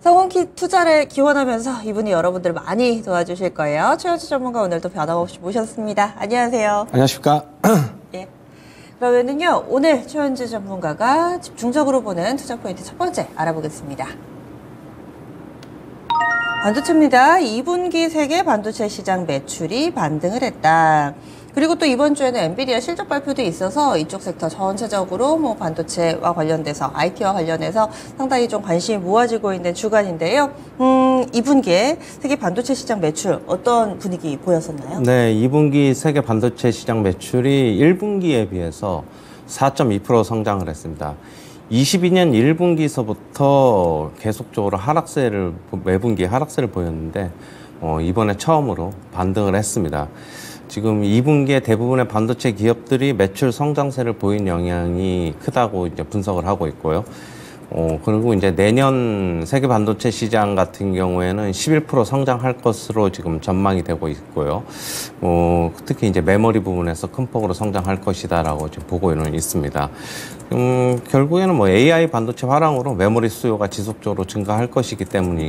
성원키 투자를 기원하면서 이분이 여러분들 많이 도와주실 거예요. 최현주 전문가 오늘도 변함없이 모셨습니다. 안녕하세요. 안녕하십니까? 예. 그러면은요, 오늘 최현주 전문가가 집중적으로 보는 투자 포인트 첫 번째 알아보겠습니다. 반도체입니다. 2분기 세계 반도체 시장 매출이 반등을 했다. 그리고 또 이번 주에는 엔비디아 실적 발표도 있어서 이쪽 섹터 전체적으로 뭐 반도체와 관련돼서 IT와 관련해서 상당히 좀 관심이 모아지고 있는 주간인데요. 2분기에 세계 반도체 시장 매출 어떤 분위기 보였었나요? 네, 2분기 세계 반도체 시장 매출이 1분기에 비해서 4.2% 성장을 했습니다. 22년 1분기서부터 계속적으로 매분기 하락세를 보였는데 이번에 처음으로 반등을 했습니다. 지금 2분기에 대부분의 반도체 기업들이 매출 성장세를 보인 영향이 크다고 이제 분석을 하고 있고요. 그리고 이제 내년 세계 반도체 시장 같은 경우에는 11% 성장할 것으로 지금 전망이 되고 있고요. 특히 이제 메모리 부분에서 큰 폭으로 성장할 것이다라고 지금 보고는 있습니다. 결국에는 뭐 AI 반도체 활황으로 메모리 수요가 지속적으로 증가할 것이기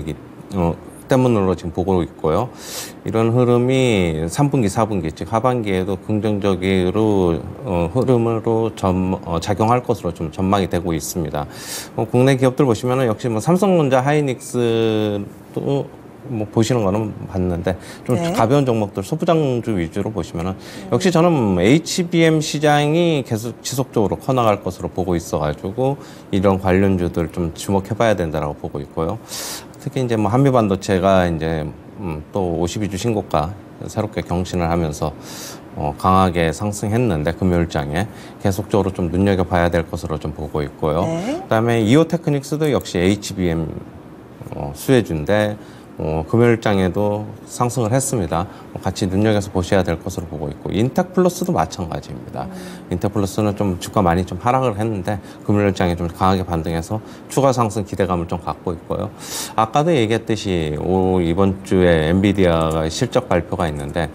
때문으로 지금 보고 있고요. 이런 흐름이 3분기, 4분기, 즉 하반기에도 긍정적으로 흐름으로 작용할 것으로 좀 전망이 되고 있습니다. 국내 기업들 보시면은 역시 뭐 삼성전자, 하이닉스도 뭐 보시는 거는 봤는데 좀 네. 가벼운 종목들 소부장주 위주로 보시면은 역시 저는 HBM 시장이 계속 지속적으로 커나갈 것으로 보고 있어가지고 이런 관련주들 좀 주목해봐야 된다라고 보고 있고요. 특히 이제 뭐 한미 반도체가 이제 또 52주 신고가 새롭게 경신을 하면서 강하게 상승했는데 금요일장에 계속적으로 좀 눈여겨봐야 될 것으로 좀 보고 있고요. 네. 그다음에 이오테크닉스도 역시 HBM 수혜주인데 금요일장에도 상승을 했습니다. 같이 눈여겨서 보셔야 될 것으로 보고 있고 인텍플러스도 마찬가지입니다. 인텍플러스는 좀 주가 많이 좀 하락을 했는데 금요일장에 좀 강하게 반등해서 추가 상승 기대감을 좀 갖고 있고요. 아까도 얘기했듯이 이번 주에 엔비디아가 실적 발표가 있는데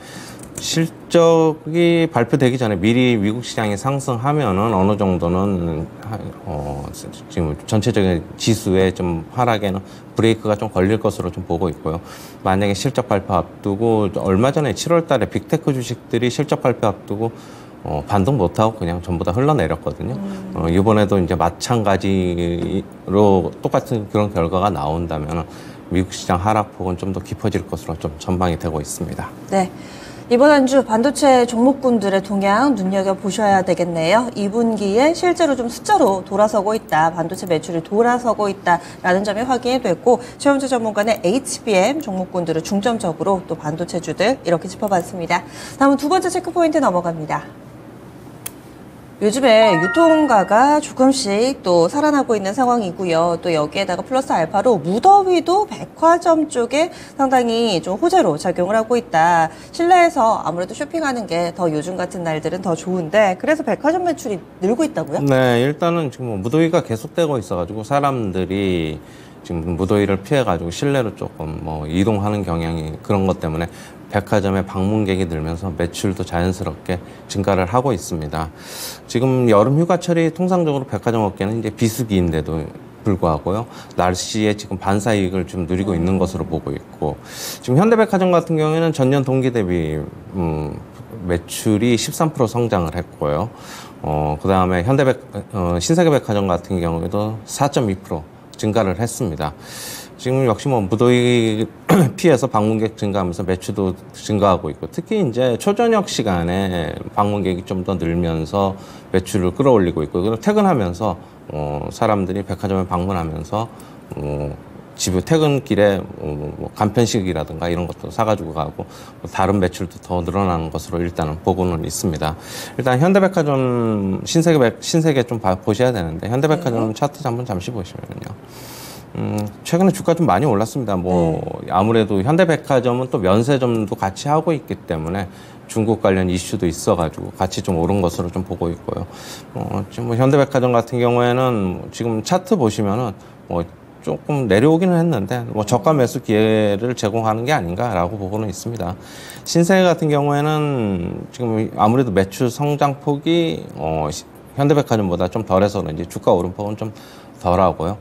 실적이 발표되기 전에 미리 미국 시장이 상승하면은 어느 정도는 지금 전체적인 지수의 좀 하락에는 브레이크가 좀 걸릴 것으로 좀 보고 있고요. 만약에 실적 발표 앞두고 얼마 전에 7월 달에 빅테크 주식들이 실적 발표 앞두고 반등 못하고 그냥 전부 다 흘러내렸거든요. 이번에도 이제 마찬가지로 똑같은 그런 결과가 나온다면 미국 시장 하락폭은 좀 더 깊어질 것으로 좀 전망이 되고 있습니다. 네. 이번 한 주 반도체 종목군들의 동향 눈여겨보셔야 되겠네요. 2분기에 실제로 좀 숫자로 돌아서고 있다. 반도체 매출이 돌아서고 있다라는 점이 확인이 됐고 최현주 전문가는 HBM 종목군들을 중점적으로 또 반도체주들 이렇게 짚어봤습니다. 다음은 두 번째 체크포인트 넘어갑니다. 요즘에 유통가가 조금씩 또 살아나고 있는 상황이고요. 또 여기에다가 플러스 알파로 무더위도 백화점 쪽에 상당히 좀 호재로 작용을 하고 있다. 실내에서 아무래도 쇼핑하는 게 더 요즘 같은 날들은 더 좋은데 그래서 백화점 매출이 늘고 있다고요? 네, 일단은 지금 무더위가 계속되고 있어가지고 사람들이 지금 무더위를 피해가지고 실내로 조금 이동하는 경향이 그런 것 때문에 백화점에 방문객이 늘면서 매출도 자연스럽게 증가를 하고 있습니다. 지금 여름 휴가철이 통상적으로 백화점 업계는 이제 비수기인데도 불구하고요. 날씨에 지금 반사이익을 좀 누리고 있는 것으로 보고 있고 지금 현대백화점 같은 경우에는 전년 동기 대비 매출이 13% 성장을 했고요. 그 다음에 신세계백화점 같은 경우에도 4.2% 증가를 했습니다. 지금 역시 무더위 피해서 방문객 증가하면서 매출도 증가하고 있고 특히 이제 초저녁 시간에 방문객이 좀 더 늘면서 매출을 끌어올리고 있고 그리고 퇴근하면서 사람들이 백화점에 방문하면서 집에 퇴근길에 간편식이라든가 이런 것도 사가지고 가고 다른 매출도 더 늘어나는 것으로 일단은 보고는 있습니다. 일단 현대백화점 신세계 좀 보셔야 되는데 현대백화점 차트 한번 잠시 보시면요. 최근에 주가 좀 많이 올랐습니다. 아무래도 현대백화점은 또 면세점도 같이 하고 있기 때문에 중국 관련 이슈도 있어가지고 같이 좀 오른 것으로 좀 보고 있고요. 지금 현대백화점 같은 경우에는 지금 차트 보시면은 조금 내려오기는 했는데 저가 매수 기회를 제공하는 게 아닌가라고 보고는 있습니다. 신세계 같은 경우에는 지금 아무래도 매출 성장폭이 현대백화점보다 좀 덜해서 그런지 주가 오름폭은 좀 덜하고요.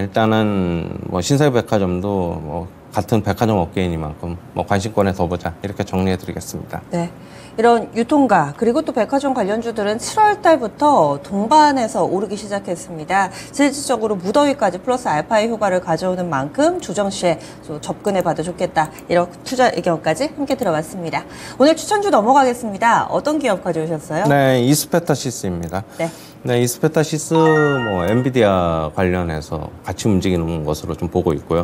일단은 뭐 신세계 백화점도 뭐 같은 백화점 업계이니만큼 뭐 관심권에 더 보자 이렇게 정리해드리겠습니다. 네. 이런 유통가 그리고 또 백화점 관련주들은 7월 달부터 동반해서 오르기 시작했습니다. 실질적으로 무더위까지 플러스 알파의 효과를 가져오는 만큼 조정 시에 접근해봐도 좋겠다. 이런 투자 의견까지 함께 들어봤습니다. 오늘 추천주 넘어가겠습니다. 어떤 기업 가져오셨어요? 네, 이스페타시스입니다. 네. 네, 이스페타시스 뭐 엔비디아 관련해서 같이 움직이는 것으로 좀 보고 있고요.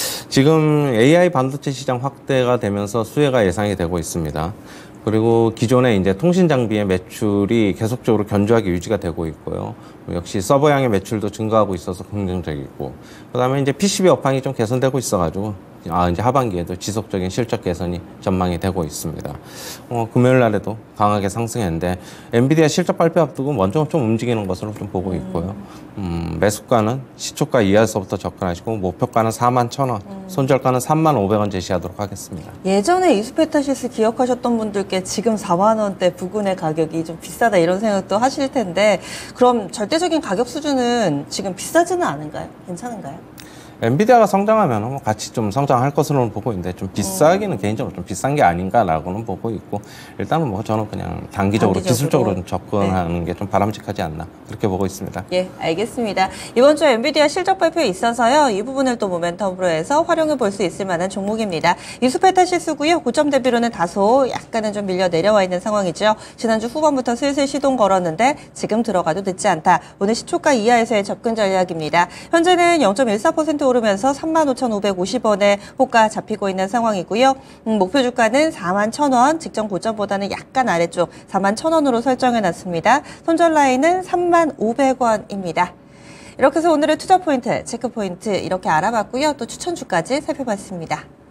지금 AI 반도체 시장 확대가 되면서 수혜가 예상이 되고 있습니다. 그리고 기존의 이제 통신 장비의 매출이 계속적으로 견조하게 유지가 되고 있고요. 역시 서버향의 매출도 증가하고 있어서 긍정적이고, 그다음에 이제 PCB 업황이 좀 개선되고 있어가지고 이제 하반기에도 지속적인 실적 개선이 전망이 되고 있습니다. 금요일 날에도 강하게 상승했는데 엔비디아 실적 발표 앞두고 먼저 좀 움직이는 것으로 좀 보고 있고요. 매수가는 시초가 이하에서부터 접근하시고 목표가는 41,000원, 손절가는 35,500원 제시하도록 하겠습니다. 예전에 이스페타시스 기억하셨던 분들께 지금 4만 원대 부근의 가격이 좀 비싸다 이런 생각도 하실 텐데, 그럼 절대적인 가격 수준은 지금 비싸지는 않은가요? 괜찮은가요? 엔비디아가 성장하면 뭐 같이 좀 성장할 것으로는 보고 있는데 좀 비싸기는 개인적으로 좀 비싼 게 아닌가라고는 보고 있고, 일단은 뭐 저는 그냥 단기적으로 기술적으로 좀 접근하는 게 좀 바람직하지 않나 그렇게 보고 있습니다. 예, 알겠습니다. 이번 주 엔비디아 실적 발표에 있어서요, 이 부분을 또 모멘텀으로 해서 활용해 볼 수 있을 만한 종목입니다. 이스페타시스고요. 고점 대비로는 다소 약간은 좀 밀려 내려와 있는 상황이죠. 지난주 후반부터 슬슬 시동 걸었는데 지금 들어가도 늦지 않다. 오늘 시초가 이하에서의 접근 전략입니다. 현재는 0.14% 오르면서 35,550원에 호가 잡히고 있는 상황이고요. 목표 주가는 41,000원, 직전 고점보다는 약간 아래쪽 41,000원으로 설정해놨습니다. 손절 라인은 35,500원입니다. 이렇게 해서 오늘의 투자 포인트, 체크 포인트 이렇게 알아봤고요. 또 추천주까지 살펴봤습니다.